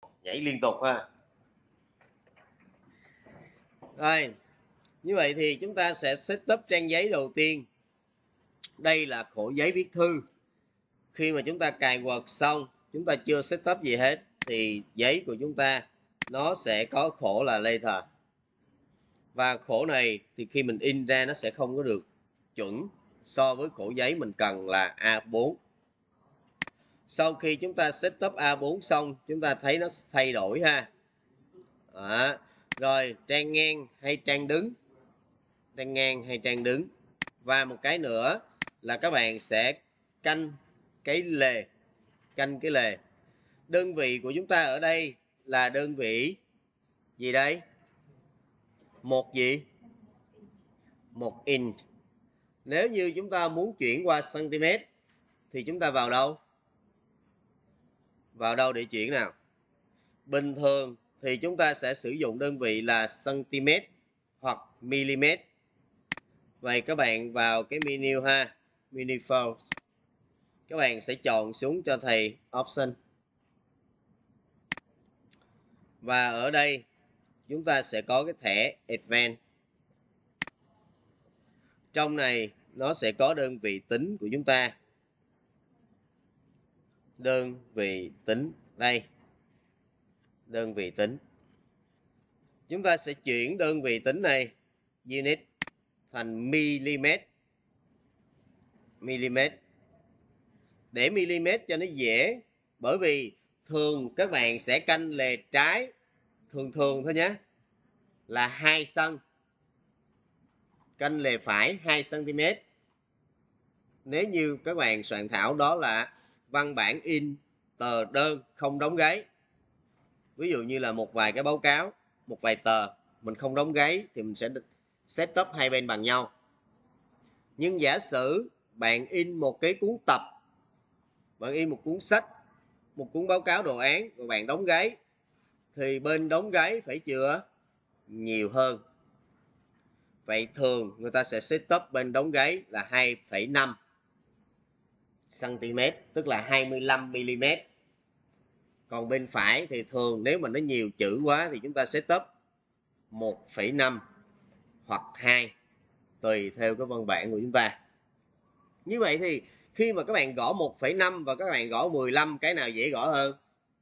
nhảy liên tục ha. Rồi, như vậy thì chúng ta sẽ setup trang giấy đầu tiên. Đây là khổ giấy viết thư. Khi mà chúng ta cài Word xong, chúng ta chưa setup gì hết thì giấy của chúng ta nó sẽ có khổ là letter. Và khổ này thì khi mình in ra nó sẽ không có được chuẩn so với khổ giấy mình cần là A4. Sau khi chúng ta setup A4 xong, chúng ta thấy nó thay đổi ha. Đó. Rồi, trang ngang hay trang đứng? Trang ngang hay trang đứng? Và một cái nữa là các bạn sẽ canh cái lề. Canh cái lề. Đơn vị của chúng ta ở đây là đơn vị gì đây? Một gì? Một inch. Nếu như chúng ta muốn chuyển qua cm thì chúng ta vào đâu? Vào đâu để chuyển nào? Bình thường thì chúng ta sẽ sử dụng đơn vị là cm hoặc mm. Vậy các bạn vào cái menu ha, menu File. Các bạn sẽ chọn xuống cho thầy Option. Và ở đây chúng ta sẽ có cái thẻ Advanced. Trong này nó sẽ có đơn vị tính của chúng ta. Đơn vị tính đây. Đơn vị tính. Chúng ta sẽ chuyển đơn vị tính này unit thành mm. Mm. Để mm cho nó dễ, bởi vì thường các bạn sẽ canh lề trái thường thôi nhé, là 2 cm. Canh lề phải 2 cm. Nếu như các bạn soạn thảo đó là văn bản in tờ đơn không đóng gáy, ví dụ như là một vài cái báo cáo, một vài tờ mình không đóng gáy thì mình sẽ setup hai bên bằng nhau. Nhưng giả sử bạn in một cái cuốn tập, bạn in một cuốn sách, một cuốn báo cáo đồ án và bạn đóng gáy, thì bên đóng gáy phải chừa nhiều hơn. Vậy thường người ta sẽ setup bên đóng gáy là 2,5 cm, tức là 25 mm. Còn bên phải thì thường nếu mà nó nhiều chữ quá thì chúng ta setup 1,5 hoặc 2, tùy theo cái văn bản của chúng ta. Như vậy thì khi mà các bạn gõ 1,5 và các bạn gõ 15, cái nào dễ gõ hơn?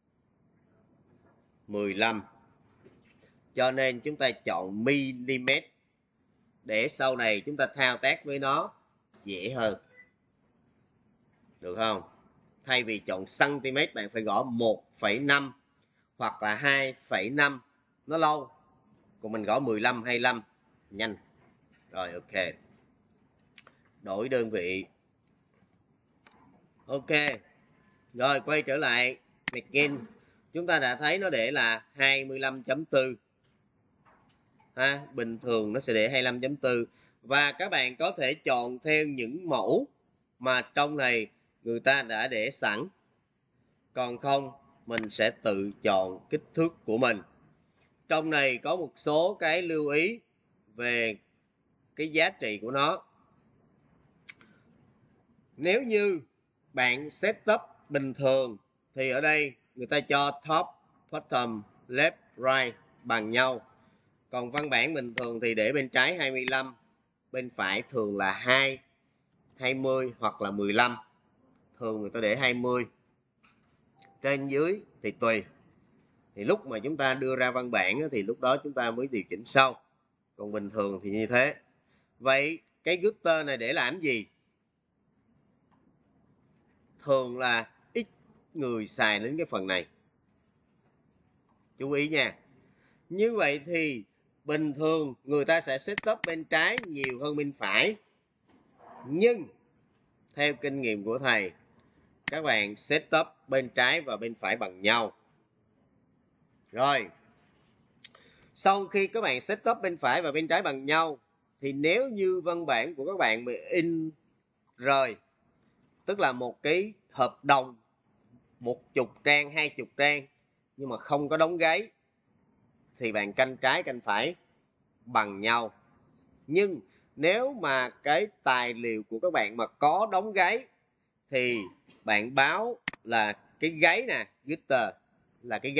15. Cho nên chúng ta chọn mm để sau này chúng ta thao tác với nó dễ hơn. Được không? Thay vì chọn cm bạn phải gõ 1,5 hoặc là 2,5, nó lâu. Còn mình gõ 15, 25 nhanh. Rồi ok. Đổi đơn vị. Ok. Rồi quay trở lại begin. Chúng ta đã thấy nó để là 25.4. Ha, bình thường nó sẽ để 25.4. Và các bạn có thể chọn theo những mẫu mà trong này người ta đã để sẵn. Còn không, mình sẽ tự chọn kích thước của mình. Trong này có một số cái lưu ý về cái giá trị của nó. Nếu như bạn setup bình thường thì ở đây người ta cho top, bottom, left, right bằng nhau. Còn văn bản bình thường thì để bên trái 25, bên phải thường là 2, 20 hoặc là 15. Thường người ta để 20. Trên dưới thì tùy. Thì lúc mà chúng ta đưa ra văn bản thì lúc đó chúng ta mới điều chỉnh sau. Còn bình thường thì như thế. Vậy cái gutter này để làm gì? Thường là ít người xài đến cái phần này. Chú ý nha. Như vậy thì bình thường người ta sẽ setup bên trái nhiều hơn bên phải. Nhưng theo kinh nghiệm của thầy, các bạn setup bên trái và bên phải bằng nhau. Rồi. Sau khi các bạn setup bên phải và bên trái bằng nhau thì nếu như văn bản của các bạn bị in rời, tức là một cái hợp đồng 10 trang, 20 trang nhưng mà không có đóng gáy, thì bạn canh trái canh phải bằng nhau. Nhưng nếu mà cái tài liệu của các bạn mà có đóng gáy thì bạn báo là cái gáy nè, gutter là cái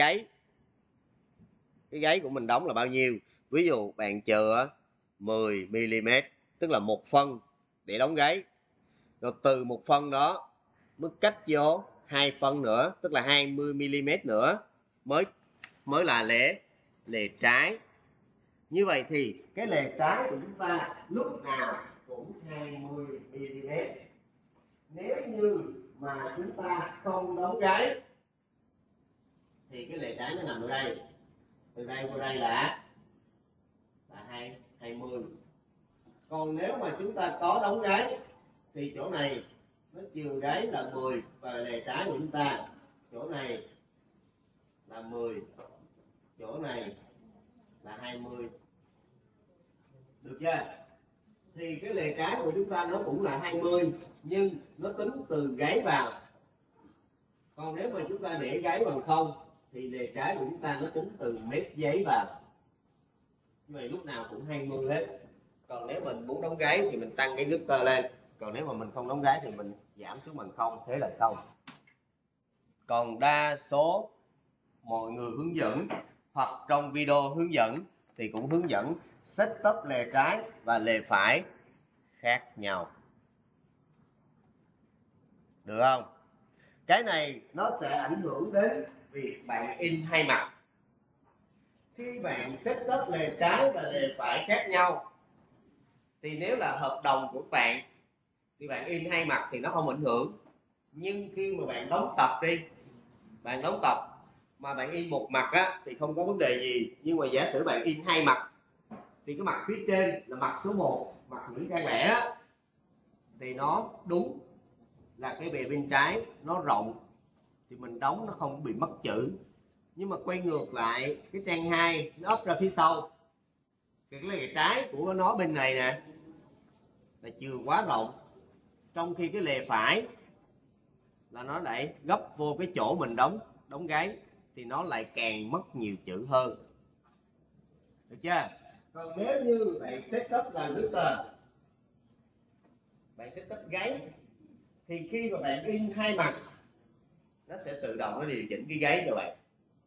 gáy của mình đóng là bao nhiêu. Ví dụ bạn chừa 10 mm, tức là 1 phân để đóng gáy, rồi từ 1 phân đó mới cách vô 2 phân nữa, tức là 20 mm nữa mới là lề trái. Như vậy thì cái lề trái của chúng ta lúc nào cũng 20 mm. Nếu như mà chúng ta không đóng gáy thì cái lề trái nó nằm ở đây, từ đây qua đây là 20. Còn nếu mà chúng ta có đóng gáy thì chỗ này nó chiều gáy là 10 và lề trái của chúng ta chỗ này là 10, chỗ này là 20. Được chưa? Thì cái lề trái của chúng ta nó cũng là 20, nhưng nó tính từ gáy vào. Còn nếu mà chúng ta để gáy bằng không thì lề trái của chúng ta nó tính từ mét giấy vào. Như vậy lúc nào cũng 20 hết. Còn nếu mình muốn đóng gáy thì mình tăng cái gutter lên. Còn nếu mà mình không đóng gáy thì mình giảm xuống bằng không, thế là xong. Còn đa số mọi người hướng dẫn hoặc trong video hướng dẫn thì cũng hướng dẫn setup lề trái và lề phải khác nhau. Được không? Cái này nó sẽ ảnh hưởng đến việc bạn in hai mặt. Khi bạn setup lề trái và lề phải khác nhau thì nếu là hợp đồng của bạn thì bạn in hai mặt thì nó không ảnh hưởng. Nhưng khi mà bạn đóng tập đi, bạn đóng tập mà bạn in một mặt á, thì không có vấn đề gì. Nhưng mà giả sử bạn in hai mặt thì cái mặt phía trên là mặt số 1, mặt những trang lẻ á, thì nó đúng là cái bìa bên trái nó rộng thì mình đóng nó không bị mất chữ. Nhưng mà quay ngược lại cái trang 2 nó ấp ra phía sau thì cái lề trái của nó bên này nè là chưa quá rộng, trong khi cái lề phải là nó lại gấp vô cái chỗ mình đóng gáy thì nó lại càng mất nhiều chữ hơn. Được chưa? Còn nếu như bạn setup là gutter, bạn setup gáy thì khi mà bạn in hai mặt nó sẽ tự động nó điều chỉnh cái gáy cho bạn,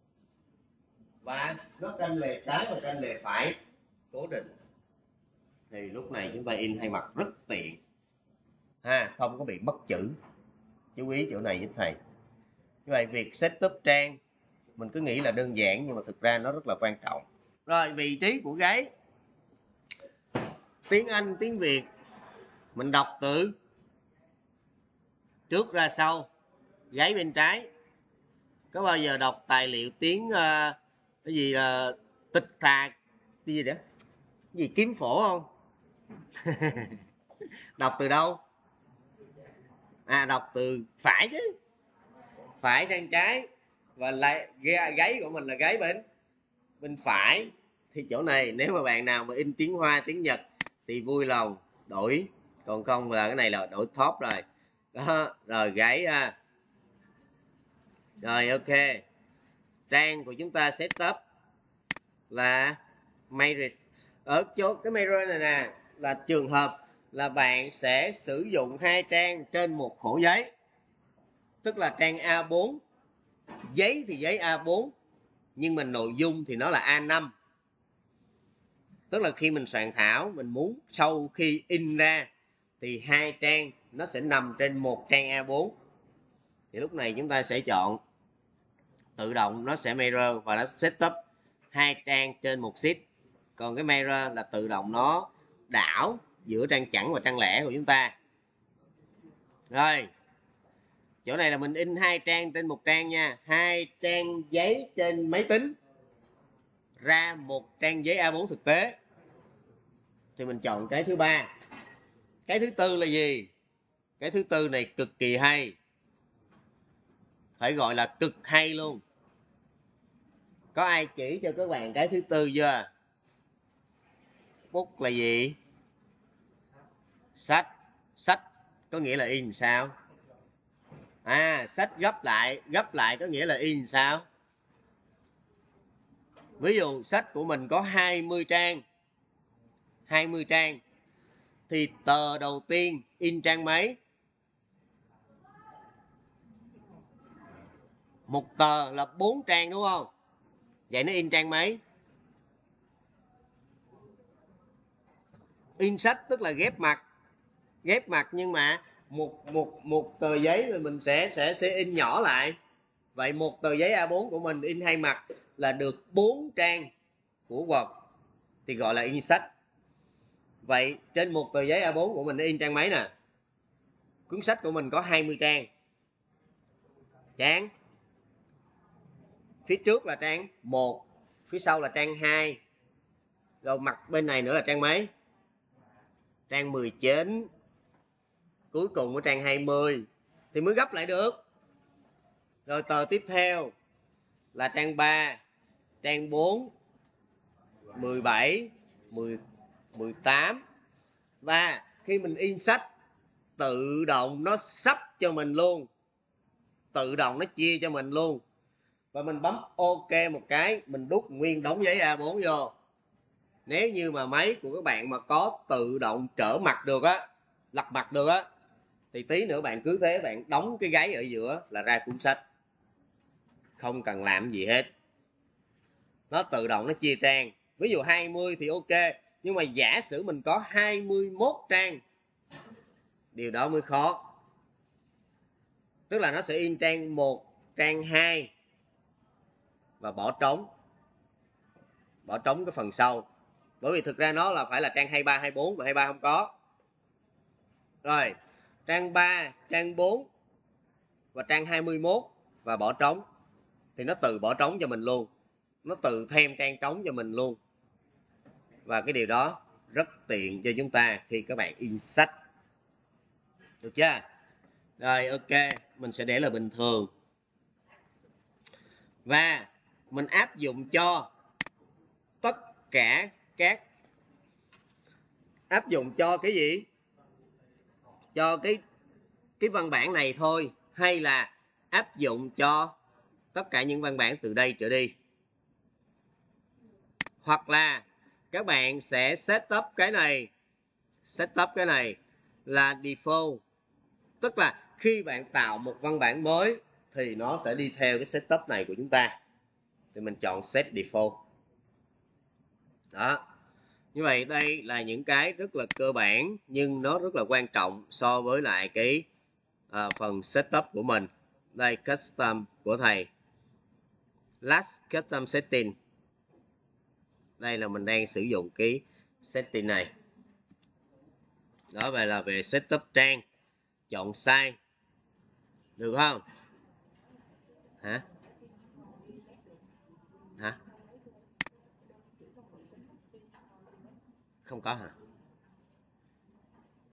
và nó canh lề trái và canh lề phải cố định. Thì lúc này chúng ta in hai mặt rất tiện ha, không có bị mất chữ. Chú ý chỗ này giúp thầy. Như vậy việc setup trang mình cứ nghĩ là đơn giản nhưng mà thực ra nó rất là quan trọng. Rồi vị trí của gáy, tiếng Anh tiếng Việt mình đọc từ trước ra sau, gáy bên trái. Có bao giờ đọc tài liệu tiếng cái gì tịch thà cái gì đó, cái gì kiếm phổ không? Đọc từ đâu? Đọc từ phải chứ, phải sang trái, và lại gáy của mình là gáy bên phải. Thì chỗ này nếu mà bạn nào mà in tiếng Hoa tiếng Nhật thì vui lòng đổi, còn không là cái này là đổi top rồi đó. Rồi gáy rồi ok. Trang của chúng ta setup là mirror. Ở chỗ cái mirror này nè là trường hợp là bạn sẽ sử dụng hai trang trên một khổ giấy, tức là trang A4, giấy thì giấy A4 nhưng mà nội dung thì nó là A5. Tức là khi mình soạn thảo, mình muốn sau khi in ra thì hai trang nó sẽ nằm trên một trang A4. Thì lúc này chúng ta sẽ chọn tự động, nó sẽ mirror và nó setup hai trang trên một sheet. Còn cái mirror là tự động nó đảo giữa trang chẵn và trang lẻ của chúng ta. Rồi chỗ này là mình in hai trang trên một trang nha, hai trang giấy trên máy tính ra một trang giấy A4 thực tế. Thì mình chọn cái thứ ba. Cái thứ tư là gì? Cái thứ tư này cực kỳ hay, phải gọi là cực hay luôn. Có ai chỉ cho các bạn cái thứ tư chưa? Bút là gì? Sách. Sách có nghĩa là in sao? Sách gấp lại có nghĩa là in sao? Ví dụ sách của mình có 20 trang thì tờ đầu tiên in trang mấy? Một tờ là 4 trang đúng không? Vậy nó in trang mấy? In sách tức là ghép mặt. Ghép mặt nhưng mà một tờ giấy thì mình sẽ in nhỏ lại. Vậy một tờ giấy A4 của mình in hai mặt là được 4 trang của Word thì gọi là in sách. Vậy trên một tờ giấy A4 của mình in trang mấy nè? Cuốn sách của mình có 20 trang. Phía trước là trang 1, phía sau là trang 2. Rồi mặt bên này nữa là trang mấy? Trang 19. Cuối cùng của trang 20 thì mới gấp lại được. Rồi tờ tiếp theo là trang 3, trang 4, 17, 10, 18. Và khi mình in sách tự động nó sắp cho mình luôn, tự động nó chia cho mình luôn. Và mình bấm OK một cái, mình đút nguyên đống giấy A4 vô. Nếu như mà máy của các bạn mà có tự động trở mặt được á, lật mặt được á, thì tí nữa bạn cứ thế bạn đóng cái gáy ở giữa là ra cuốn sách, không cần làm gì hết, nó tự động nó chia trang. Ví dụ 20 thì OK, nhưng mà giả sử mình có 21 trang, điều đó mới khó. Tức là nó sẽ in trang 1, trang 2 và bỏ trống cái phần sau, bởi vì thực ra nó là phải là trang 23, 24 mà 23 không có. Rồi trang 3, trang 4 và trang 21 và bỏ trống thì nó tự bỏ trống cho mình luôn, nó tự thêm trang trống cho mình luôn. Và cái điều đó rất tiện cho chúng ta khi các bạn in sách, được chưa? Rồi OK, mình sẽ để là bình thường. Và mình áp dụng cho tất cả các, áp dụng cho cái gì? Cho cái văn bản này thôi, hay là áp dụng cho tất cả những văn bản từ đây trở đi? Hoặc là các bạn sẽ setup cái này là default, tức là khi bạn tạo một văn bản mới thì nó sẽ đi theo cái setup này của chúng ta, thì mình chọn set default. Đó, như vậy đây là những cái rất là cơ bản nhưng nó rất là quan trọng so với lại cái phần setup của mình. Đây, custom của thầy, last custom setting, đây là mình đang sử dụng cái setting này. Đó, vậy là về setup trang, chọn size, được không? Hả? Không có hả?